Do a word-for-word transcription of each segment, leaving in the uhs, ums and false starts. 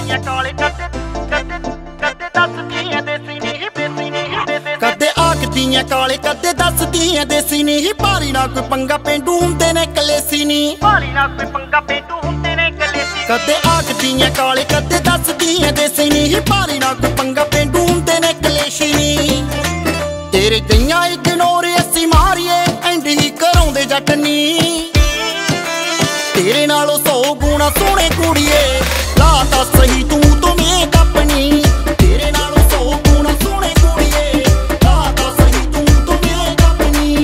ਦੀਆਂ ਕਾਲੇ ਕੱਦੇ ਕੱਦੇ ਕੱਦੇ ਦੱਸਦੀਆਂ ਦੇਸੀ ਨਹੀਂ ਦੇਸੀ ਨਹੀਂ ਕਦੇ ਆਖਦੀਆਂ ਕਾਲੇ ਕਦੇ ਦੱਸਦੀਆਂ ਦੇਸੀ ਨਹੀਂ ਭਾਰੀ ਨਾ ਕੋਈ ਪੰਗਾ ਪੇਂਡੂ ਹੁੰਦੇ ਨੇ ਕਲੇਸੀ ਨਹੀਂ ਭਾਰੀ ਨਾ ਕੋਈ ਪੰਗਾ ਪੇਂਡੂ ਹੁੰਦੇ ਨੇ ਕਲੇਸੀ ਕਦੇ ਆਖਦੀਆਂ ਕਾਲੇ ਕਦੇ ਦੱਸਦੀਆਂ ਦੇਸੀ ਨਹੀਂ ਭਾਰੀ ਨਾ ਕੋਈ ਪੰਗਾ ਪੇਂਡੂ ਹੁੰਦੇ ਨੇ ਕਲੇਸ਼ੀ ਨਹੀਂ ਤੇਰੇ ਕਈਆਂ ਇਗਨੋਰ ਅਸੀਂ ਮਾਰੀਏ ਐਂਡ ਹੀ ਕਰਾਉਂਦੇ ਜੱਟ ਨੀ ਤੇਰੇ ਨਾਲੋਂ ਸੌ ਗੁਣਾ ਸੋਹਣੇ ਕੁੜੀਏ ਲਾ ਤਾਂ ਸਹੀ ਤੂੰ ਤੋਂ ਮੇਕਅਪ ਨੀ ਤੇਰੇ ਨਾਲੋਂ ਸੌ ਗੁਣਾ ਸੋਹਣੇ ਕੁੜੀਏ ਲਾ ਤਾਂ ਸਹੀ ਤੂੰ ਤੋਂ ਮੇਕਅਪ ਨੀ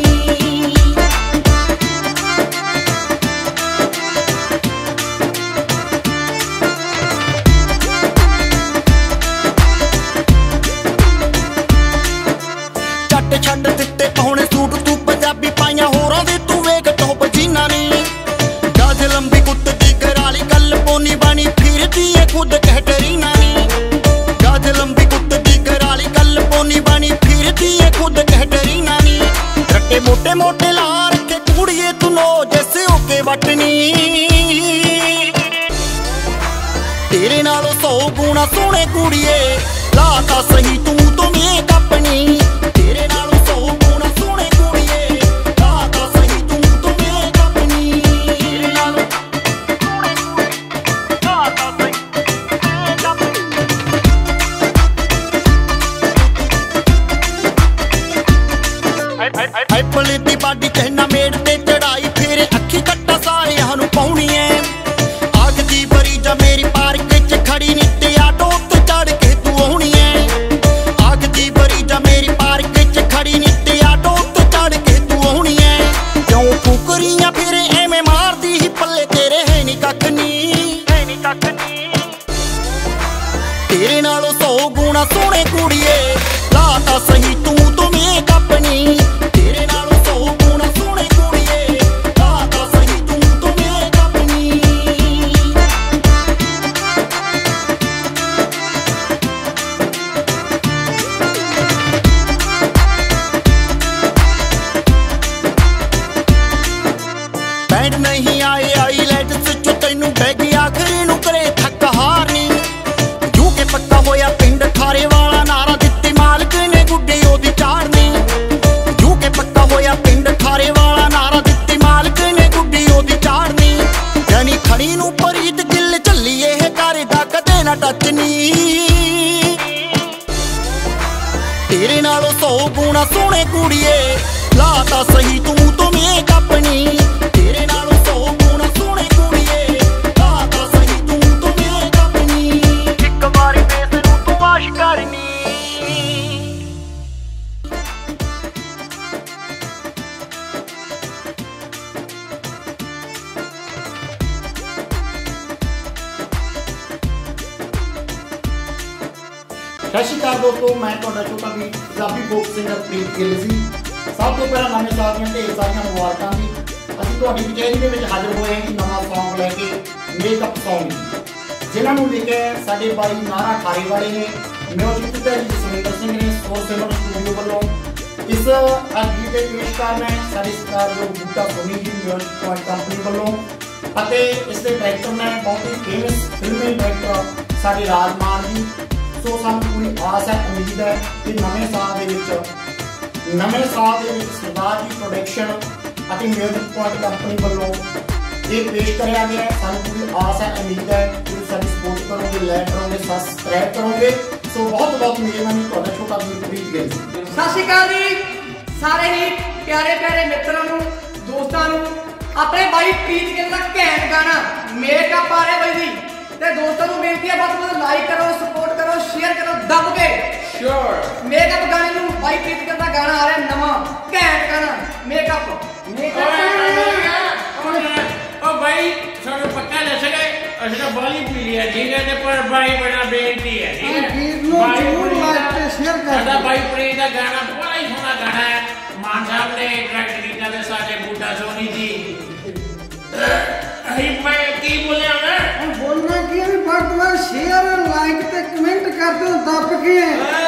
ਛੱਡ ਛੱਡ ਦਿੱਤੇ ਪਾਉਣੇ ਸੂਟ ਤੂੰ ਪੰਜਾਬੀ ਪਾਈਆਂ ਹੋਰਾਂ ਦੇ ਤੂੰ ਵੇਖ ਟੋਪ ਜੀਨਾ ਨੀ ਗਾਜ ਲੰਬੀ ਕੁੱਤ ਦੀ ਕਰਾਲੀ ਕੱਲ ਪੋਨੀ ਬਣੀ ਫਿਰਦੀ ਏ ਖੁਦ ਕੈਟਰੀਨਾ ਨੀ ਗਾਜ ਲੰਬੀ ਕੁੱਤ ਦੀ ਕਰਾਲੀ ਕੱਲ ਪੋਨੀ ਬਣੀ ਫਿਰਦੀ ਏ ਖੁਦ ਕੈਟਰੀਨਾ ਨੀ ਰੱਟੇ ਮੋਟੇ ਮੋਟੇ ਲਾ ਰੱਖੇ ਕੁੜੀਏ ਤੂੰ ਨੋ ਜੈਸੇ ਓਕੇ ਵਟਨੀ ਤੇਰੇ ਨਾਲੋਂ ਸੌ ਗੁਣਾ ਸੋਹਣੇ ਕੁੜੀਏ ਲਾ ਤਾਂ ਸਹੀ ਤੂੰ ਤੋਂ ਮੇਕਅਪ ਨੀ ਤੇਰੇ ਨਾਲੋਂ ਸੌ ਗੁਣਾ ਸੋਹਣੇ ਕੁੜੀਏ ਲਾ ਤਾਂ ਸਹੀ ਤੂੰ ਤੋਂ ਮੇਕਅਪ ਨੀ ਤੇਰੇ ਨਾਲੋਂ ਸੋਹਣੇ ਕੁੜੀਏ ਲਾ ਤਾਂ ਸਹੀ ਮੇਕਅਪ ਆਈ ਪਲੀ ਦੀ ਬਾਡੀ ਕਹਿਣਾ ਮੇੜ ਤੇ ਚੜਾਈ ਫੇਰੇ ਅੱਖੀ ਕੱਟਾ ਸਾਰਿਆਂ ਨੂੰ ਪਾਉਣੀ ਐ ਆਗ ਦੀ ਬਰੀ ਜਾ ਮੇਰੀ ਪਾਰਕ ਚ ਖੜੀ ਨੀ ਤੇ ਆਟੋ ਤੇ ਚੜ ਕੇ ਤੂੰ ਆਉਣੀ ਐ ਆਗ ਦੀ ਬਰੀ ਜਾ ਮੇਰੀ ਪਾਰਕ ਚ ਖੜੀ ਨੀ ਤੇ ਆਟੋ ਤੇ ਚੜ ਕੇ ਤੂੰ ਆਉਣੀ ਐ ਕਿਉਂ ਫੁਕਰੀਆਂ ਫੇਰੇ ਐਵੇਂ ਮਾਰਦੀ ਹੀ ਪੱਲੇ ਤੇਰੇ ਹੈ ਨੀ ਕੱਖ ਨੀ ਹੈ ਨੀ ਕੱਖ ਨੀ ਤੇਰੇ ਨਾਲੋਂ ਸੌ ਗੁਣਾ ਸੋਹਣੇ ਕੁੜੀਏ ਲਾ ਤਾਂ ਸਹੀ ਤੂੰ ਤੋਂ ਮੇਕਅਪ ਨੀ ਤੇਰੇ ਨਾਲੋਂ ਸੌ ਗੁਣਾ ਸੋਹਣੇ ਕੁੜੀਏ ਲਾ ਤਾਂ ਸਹੀ ਤੂੰ ਤੋਂ ਮੇਕਅਪ ਨੀ ਬੈਂਡ ਨਹੀਂ ਆਏ ਆਈਲੈਟਸ ਚ ਤੈਨੂੰ ਬੈਗੀ ਆਖਰੀ ਨੂੰ ਕਰੇ ਥੱਕ ਹਾਰਨੀ ਜੂ ਕੇ ਪੱਕਾ ਹੋਇਆ ਪਿੰਡ ਖਾਰੇ ਵਾਲਾ ਨਾਰਾ ਦਿੱਤੀ ਮਾਲਕ ਨੇ ਗੁੱਡੀ ਉਹਦੀ ਚਾੜਨੀ ਜੂ ਕੇ ਪੱਕਾ ਹੋਇਆ ਪਿੰਡ ਖਾਰੇ ਵਾਲਾ ਨਾਰਾ ਦਿੱਤੀ ਮਾਲਕ ਨੇ ਗੁੱਡੀ ਉਹਦੀ ਚਾੜਨੀ ਜਾਨੀ ਖੜੀ ਨੂੰ ਪਰੀਤ ਗਿੱਲ ਝੱਲੀ ਇਹ ਕਰਦਾ ਕਦੇ ਨਾ ਟੱਚ ਨੀ ਤੇਰੇ ਨਾਲੋਂ ਸੌ ਗੁਣਾ ਸੋਹਣੇ ਕੁੜੀਏ ਲਾ ਤਾਂ ਸਹੀ ਤੂੰ ਤੋਂ ਮੇਕਅਪ ਨੀ ਤੇਰੇ ਨਾਲੋਂ ਸੌ ਗੁਣਾ ਸੋਹਣੇ ਕੁੜੀਏ ਲਾ ਤਾਂ ਸਹੀ ਤੂੰ ਤੋਂ ਮੇਕਅਪ ਨੀ ਇੱਕ ਵਾਰੀ ਫੇਸ ਨੂੰ ਤੂੰ ਵਾਸ਼ ਕਰਨੀ ਸਤਿ ਸ਼੍ਰੀ ਅਕਾਲ ਦੋਸਤੋ ਮੈਂ ਤੁਹਾਡਾ ਛੋਟਾ ਵੀ ਪੰਜਾਬੀ ਫੋਕ ਸਿੰਗਰ ਪ੍ਰੀਤ ਗਿੱਲ ਸੀ ਸਭ ਤੋਂ ਪਹਿਲਾਂ ਨਵੇਂ ਸਾਲ ਦੀਆਂ ਢੇਰ ਸਾਰੀਆਂ ਮੁਬਾਰਕਾਂ ਜੀ ਅਸੀਂ ਤੁਹਾਡੀ ਕਚਹਿਰੀ ਦੇ ਵਿੱਚ ਹਾਜ਼ਰ ਹੋਏ ਹਾਂ ਨਵਾਂ ਸੌਂਗ ਲੈ ਕੇ ਮੇਕਅਪ ਸੌਂਗ ਜਿਨ੍ਹਾਂ ਨੂੰ ਲਿਖਿਆ ਸਾਡੇ ਬਾਈ ਨਾਰਾ ਖਾਰੇ ਵਾਲੇ ਨੇ ਮਿਊਜ਼ਿਕ ਤੇ ਜਸਵਿੰਦਰ ਸਿੰਘ ਨੇ ਸੋਰ ਸਿਮਰਨ ਸਟੂਡੀਓ ਵੱਲੋਂ ਇਸ ਗੀਤ ਦੇ ਪੇਸ਼ਕਾਰ ਨੇ ਸਾਡੇ ਸਤਿਕਾਰਯੋਗ ਬੂਟਾ ਸੋਨੀ ਜੀ ਮਿਊਜ਼ਿਕ ਪੁਆਇੰਟ ਕੰਪਨੀ ਵੱਲੋਂ ਅਤੇ ਇਸ ਦੇ ਡਾਇਰੈਕਟਰ ਨੇ ਬਹੁਤ ਹੀ ਫੇਮਸ ਫਿਲਮੀ ਡਾਇਰੈਕਟਰ ਸਾਡੇ ਰਾਜਮਾਨ ਜੀ ਸੋ ਸਾਨੂੰ ਪੂਰੀ ਆਸ ਹੈ ਉਮੀਦ ਹੈ ਕਿ ਨਵੇਂ ਸਾਲ ਦੇ ਵਿੱਚ ਨਵੇਂ ਸਾਲ ਦੇ ਵਿੱਚ ਸਰਦਾਰ ਜੀ ਪ੍ਰੋਡਕਸ਼ਨ ਅਤੇ ਮਿਊਜ਼ਿਕ ਪੁਆਇੰਟ ਕੰਪਨੀ ਵੱਲੋਂ ਇਹ ਪੇਸ਼ ਕਰਿਆ ਗਿਆ ਸਾਨੂੰ ਪੂਰੀ ਆਸ ਹੈ ਉਮੀਦ ਹੈ ਕਿ ਸਾਡੀ ਸਪੋਰਟ ਕਰੋਗੇ ਲਾਈਕ ਕਰੋਗੇ ਸਬਸਕ੍ਰਾਈਬ ਕਰੋਗੇ ਸੋ ਬਹੁਤ ਬਹੁਤ ਮਿਹਰਬਾਨੀ ਤੁਹਾਡਾ ਛੋਟਾ ਵੀਰ ਪ੍ਰੀਤ ਗਿੱਲ ਸਤਿ ਸ਼੍ਰੀ ਅਕਾਲ ਜੀ ਸਾਰੇ ਹੀ ਪਿਆਰੇ ਪਿਆਰੇ ਮਿੱਤਰਾਂ ਨੂੰ ਦੋਸਤਾਂ ਨੂੰ ਆਪਣੇ ਬਾਈ ਪ੍ਰੀਤ ਗਿੱਲ ਦਾ ਘੈਂਟ ਗਾਣਾ ਮੇਕਅਪ ਆ ਰਿਹਾ ਬਾਈ ਜੀ ਤੇ ਦੋਸਤਾਂ ਨੂੰ ਬੇਨਤੀ ਹੈ ਬਸ ਮੈਨੂੰ ਲਾਈਕ ਕਰੋ ਸਪੋਰਟ ਕਰੋ ਸ਼ੇਅਰ ਕਰੋ ਦੱਬ ਕੇ ਸ਼ੋਰ ਮੇਕਅਪ ਗਾਣੇ ਨੂੰ ਬਾਈ ਪ੍ਰੀਤ ਗਿੱਲ ਦਾ ਗਾਣਾ ਆ ਰਿਹਾ ਨਵਾਂ ਘੈਂਟ ਗਾਣਾ ਮੇਕਅਪ ਮੇਕਅਪ ਉਹ ਬਾਈ ਸਾਨੂੰ ਪੱਕਾ ਦੱਸ ਗਏ ਅਸੀਂ ਤਾਂ ਬਾਲੀ ਪੀ ਲਿਆ ਠੀਕ ਹੈ ਤੇ ਪਰ ਬਾਈ ਬੜਾ ਬੇਨਤੀ ਹੈ ਠੀਕ ਹੈ ਬਾਈ ਨੂੰ ਸ਼ੇਅਰ ਕਰ ਸਾਡਾ ਬਾਈ ਪ੍ਰੀਤ ਦਾ ਗਾਣਾ ਬੜਾ ਹੀ ਸੋਹਣਾ ਗਾਣਾ ਹੈ ਮਾਨ ਸਾਹਿਬ ਨੇ ਡਾਇਰੈਕਟ ਕੀਤਾ ਤੇ ਸਾਡੇ ਬੂਟਾ ਸੋਨੀ ਜੀ ਅਹੀਂ ਮੈਂ ਕੀ ਬੋਲਿਆ ਮੈਂ बोलना की है शेयर लाइक ते कमेंट कर दो दब के